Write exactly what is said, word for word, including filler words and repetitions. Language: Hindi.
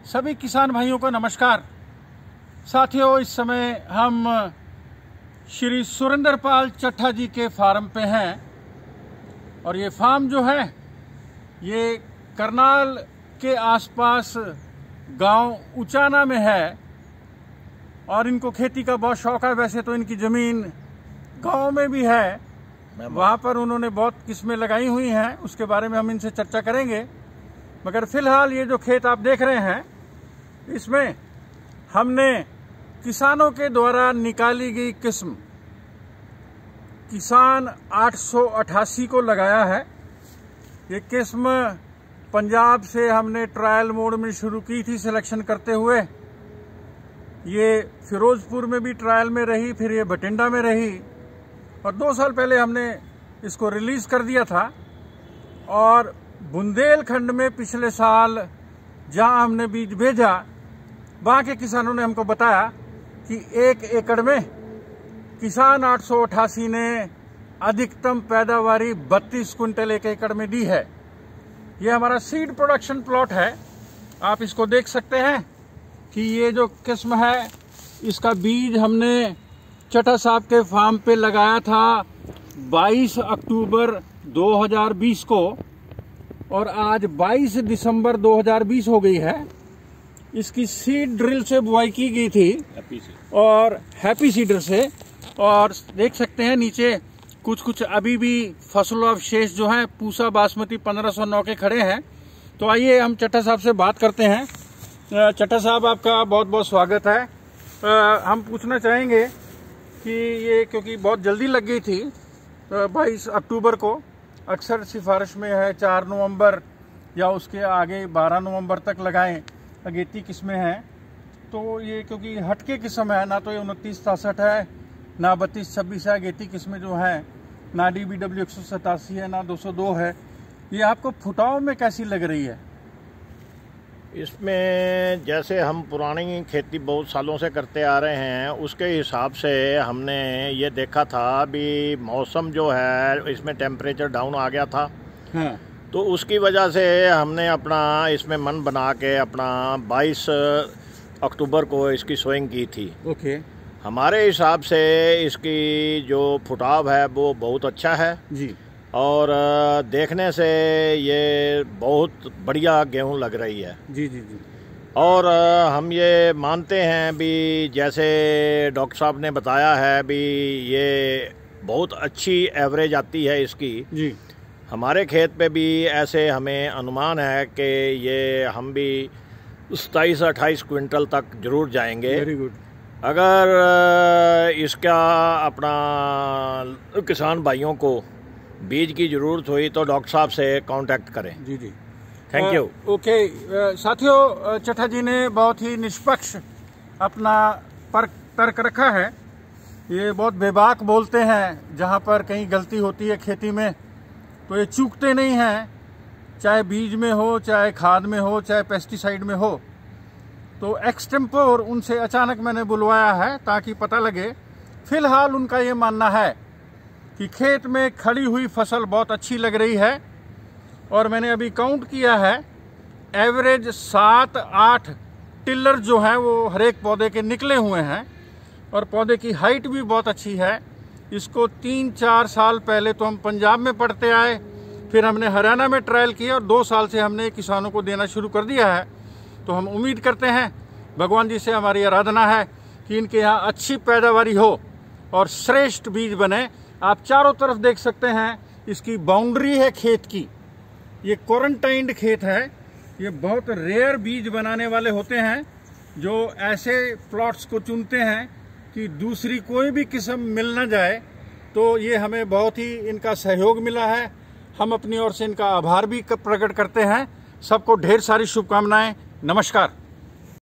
सभी किसान भाइयों को नमस्कार। साथियों, इस समय हम श्री सुरेंद्र पाल चट्ठा जी के फार्म पे हैं और ये फार्म जो है ये करनाल के आसपास गांव उचाना में है और इनको खेती का बहुत शौक है। वैसे तो इनकी ज़मीन गांव में भी है, वहाँ पर उन्होंने बहुत किस्में लगाई हुई हैं, उसके बारे में हम इनसे चर्चा करेंगे। मगर फिलहाल ये जो खेत आप देख रहे हैं इसमें हमने किसानों के द्वारा निकाली गई किस्म किसान आठ सौ अठासी को लगाया है। ये किस्म पंजाब से हमने ट्रायल मोड में शुरू की थी सिलेक्शन करते हुए। ये फिरोजपुर में भी ट्रायल में रही, फिर ये बठिंडा में रही और दो साल पहले हमने इसको रिलीज कर दिया था। और बुंदेलखंड में पिछले साल जहां हमने बीज भेजा वहां के किसानों ने हमको बताया कि एक एकड़ में किसान आठ सौ अठासी ने अधिकतम पैदावारी बत्तीस कुंटल एक एकड़ में दी है। ये हमारा सीड प्रोडक्शन प्लॉट है, आप इसको देख सकते हैं कि ये जो किस्म है इसका बीज हमने चट्ठा साहब के फार्म पे लगाया था बाईस अक्टूबर दो हज़ार बीस को और आज बाईस दिसंबर दो हज़ार बीस हो गई है। इसकी सीड ड्रिल से बुआई की गई थी हैप्पी और हैप्पी सीडर से, और देख सकते हैं नीचे कुछ कुछ अभी भी फसलोवशेष जो हैं पूसा बासमती पंद्रह सौ नौ के खड़े हैं। तो आइए हम चट्ठा साहब से बात करते हैं। चट्ठा साहब, आपका बहुत बहुत स्वागत है। आ, हम पूछना चाहेंगे कि ये क्योंकि बहुत जल्दी लग गई थी बाईस अक्टूबर को, अक्सर सिफारिश में है चार नवंबर या उसके आगे बारह नवंबर तक लगाएं, अगेती किस्में हैं। तो ये क्योंकि हटके किस्म है, ना तो ये उनतीस तासठ है ना बत्तीस छब्बीस है, अगेती किस्में जो हैं ना डी बी डब्ल्यू एक सौ सतासी है ना दो सौ दो है। ये आपको फुटाव में कैसी लग रही है? इसमें जैसे हम पुरानी खेती बहुत सालों से करते आ रहे हैं उसके हिसाब से हमने ये देखा था भी मौसम जो है इसमें टेम्परेचर डाउन आ गया था। हाँ। तो उसकी वजह से हमने अपना इसमें मन बना के अपना बाईस अक्टूबर को इसकी सोइंग की थी। ओके। हमारे हिसाब से इसकी जो फुटाव है वो बहुत अच्छा है जी, और देखने से ये बहुत बढ़िया गेहूं लग रही है। जी जी जी। और हम ये मानते हैं भी जैसे डॉक्टर साहब ने बताया है भी ये बहुत अच्छी एवरेज आती है इसकी जी। हमारे खेत पे भी ऐसे हमें अनुमान है कि ये हम भी सताईस अट्ठाईस क्विंटल तक जरूर जाएंगे। Very good. अगर इसका अपना किसान भाइयों को बीज की जरूरत हुई तो डॉक्टर साहब से कांटेक्ट करें। जी जी, थैंक यू। ओके साथियों, चट्ठा जी ने बहुत ही निष्पक्ष अपना पर्क तर्क रखा है। ये बहुत बेबाक बोलते हैं, जहाँ पर कहीं गलती होती है खेती में तो ये चूकते नहीं हैं, चाहे बीज में हो, चाहे खाद में हो, चाहे पेस्टिसाइड में हो। तो एक्सटेम्पोर उनसे अचानक मैंने बुलवाया है ताकि पता लगे। फिलहाल उनका ये मानना है कि खेत में खड़ी हुई फसल बहुत अच्छी लग रही है और मैंने अभी काउंट किया है, एवरेज सात आठ टिल्लर जो हैं वो हर एक पौधे के निकले हुए हैं और पौधे की हाइट भी बहुत अच्छी है। इसको तीन चार साल पहले तो हम पंजाब में पढ़ते आए, फिर हमने हरियाणा में ट्रायल किया और दो साल से हमने किसानों को देना शुरू कर दिया है। तो हम उम्मीद करते हैं, भगवान जी से हमारी आराधना है कि इनके यहाँ अच्छी पैदावारी हो और श्रेष्ठ बीज बने। आप चारों तरफ देख सकते हैं, इसकी बाउंड्री है खेत की। ये क्वारंटाइंड खेत है। ये बहुत रेयर बीज बनाने वाले होते हैं जो ऐसे प्लॉट्स को चुनते हैं कि दूसरी कोई भी किस्म मिल ना जाए। तो ये हमें बहुत ही इनका सहयोग मिला है, हम अपनी ओर से इनका आभार भी प्रकट करते हैं। सबको ढेर सारी शुभकामनाएं। नमस्कार।